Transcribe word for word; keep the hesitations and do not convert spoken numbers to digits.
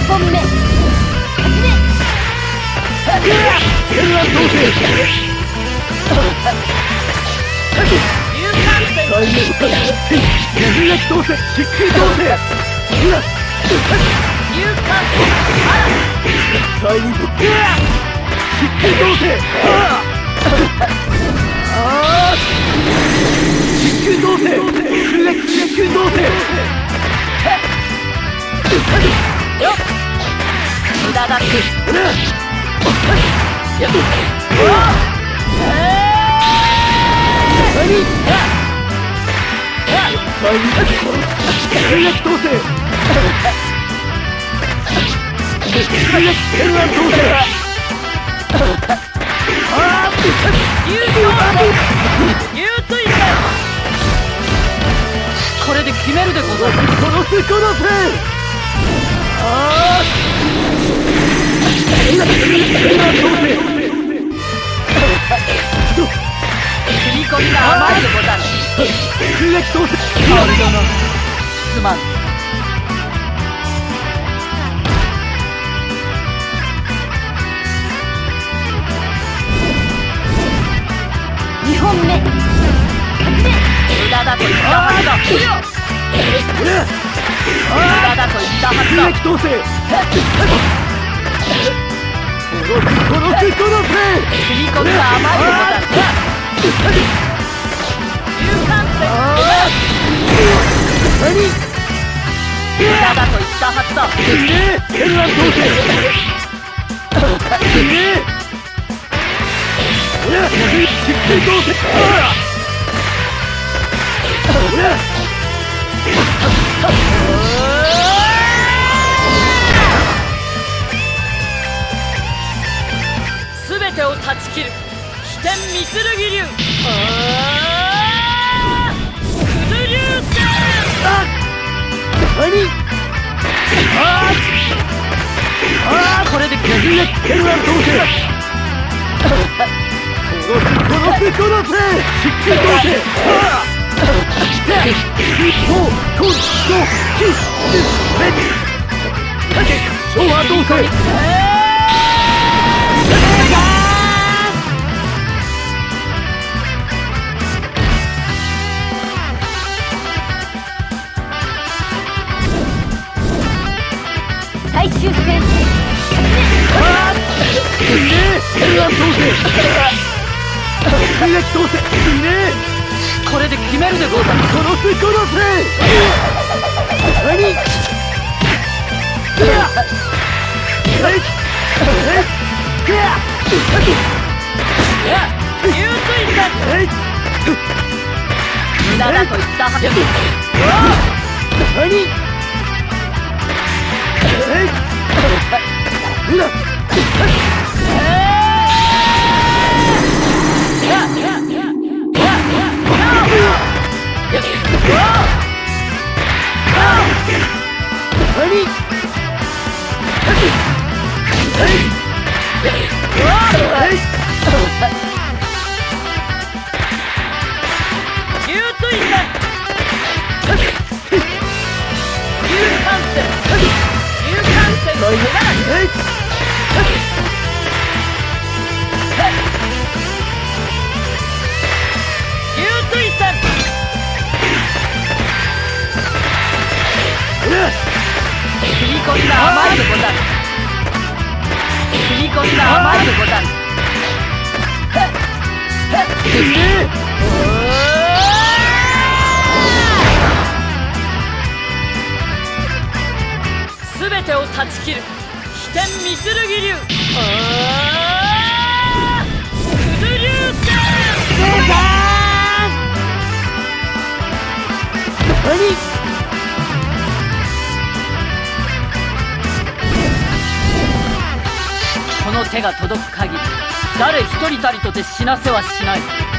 本目始め。 天乱闘勢。 有感戦。 天撃闘勢。疾風闘勢。 有感戦。あら。 タイミング。疾風闘勢。ああ。疾風闘勢。疾風闘勢。 よっ。無駄だけ。よっ。おお。ええ。 何？天撃闘勢。天乱闘勢。ああ。 有闘勢。有追加。これで決めるでござる。 殺せ殺せ。ああ。天乱闘勢。 踏み込みが甘いでござる。 空撃闘勢。 薫殿、すまん。二本目。無駄だと言ったはずだ。無駄だと言ったはずだ。 空撃闘勢。殺せ殺せ殺せ。 踏み込みが甘いでござる。有感戦。 何？ 無駄だと言ったはずだ。 天乱闘勢。疾風闘勢。 すべてを断ち切る飛天御剣流。ああ。九頭流星。 あ。何？ああ。ああ。 これで天乱闘勢。殺せ殺せ殺せ。疾風闘勢。昭和闘勢。 最終戦。 天乱闘勢。空撃闘勢。 これで決めるでござる。 殺せ殺せ。何？ 有追加。無駄だと言ったはず。 何？ 踏み込みが甘いでござる。踏み込みが甘いでござる。すべてを断ち切る飛天御剣流。ああ。九頭流星。 何？ この手が届く限り誰一人たりとて死なせはしない。